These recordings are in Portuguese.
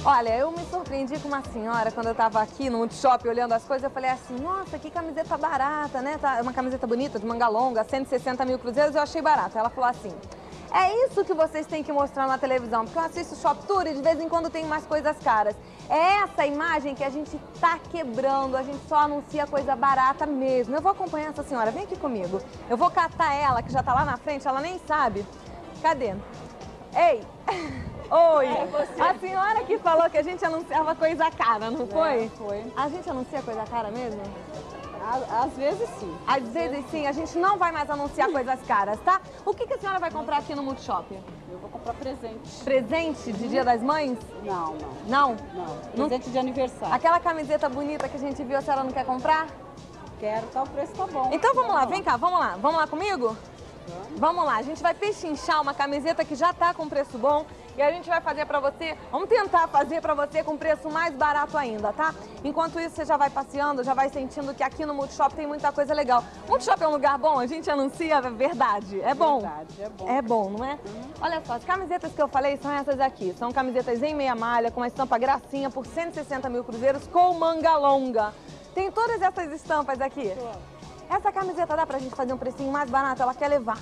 Olha, eu me surpreendi com uma senhora quando eu tava aqui no Multishop olhando as coisas. Eu falei assim, nossa, que camiseta barata, né? Tá uma camiseta bonita, de manga longa, 160 mil cruzeiros, eu achei barata. Ela falou assim, é isso que vocês têm que mostrar na televisão, porque eu assisto Shop Tour e de vez em quando tem mais coisas caras. É essa imagem que a gente tá quebrando, a gente só anuncia coisa barata mesmo. Eu vou acompanhar essa senhora, vem aqui comigo. Eu vou catar ela, que já tá lá na frente, ela nem sabe. Cadê? Ei! Oi! A senhora que falou que a gente anunciava coisa cara, não foi? Foi. A gente anuncia coisa cara mesmo? Às vezes sim. Às vezes sim, a gente não vai mais anunciar coisas caras, tá? O que a senhora vai comprar aqui no Multishop? Eu vou comprar presente. Presente de Dia das Mães? Não. Não? Não. Presente de aniversário. Aquela camiseta bonita que a gente viu, a senhora não quer comprar? Quero, tá, o preço tá bom. Então vamos lá, vem cá, vamos lá. Vamos lá comigo? Vamos lá, a gente vai pechinchar uma camiseta que já tá com preço bom e a gente vai fazer pra você, vamos tentar fazer pra você com preço mais barato ainda, tá? Enquanto isso, você já vai passeando, já vai sentindo que aqui no Multishop tem muita coisa legal. Multishop é um lugar bom, a gente anuncia a verdade, é bom. Verdade, é bom. É bom, não é? Olha só, as camisetas que eu falei são essas aqui, são camisetas em meia malha, com uma estampa gracinha por 160 mil cruzeiros com manga longa. Tem todas essas estampas aqui. Essa camiseta dá pra gente fazer um precinho mais barato, ela quer levar.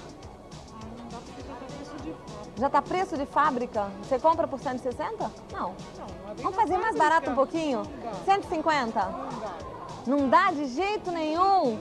Já tá preço de fábrica? Você compra por 160? Não. Vamos fazer mais barato um pouquinho? 150? Não dá de jeito nenhum?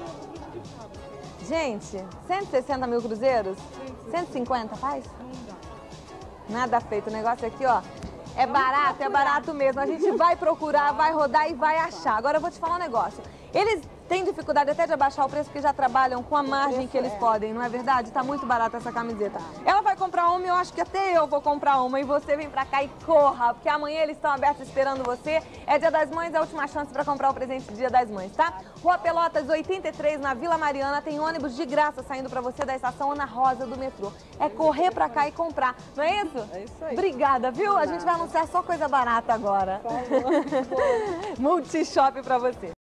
Gente, 160 mil cruzeiros? 150 faz? Nada feito, o negócio aqui, ó. É barato mesmo. A gente vai procurar, vai rodar e vai achar. Agora eu vou te falar um negócio. Eles têm dificuldade até de abaixar o preço porque já trabalham com a margem que eles podem, não é verdade? Tá muito barata essa camiseta. Ela vai comprar uma e eu acho que até eu vou comprar uma. E você vem pra cá e corra, porque amanhã eles estão abertos esperando você. É Dia das Mães, é a última chance pra comprar o presente de Dia das Mães, tá? Rua Pelotas 83, na Vila Mariana, tem ônibus de graça saindo pra você da estação Ana Rosa do metrô. É correr pra cá e comprar, não é isso? É isso aí. Obrigada, viu? A gente vai anunciar só coisa barata agora. Multishop pra você.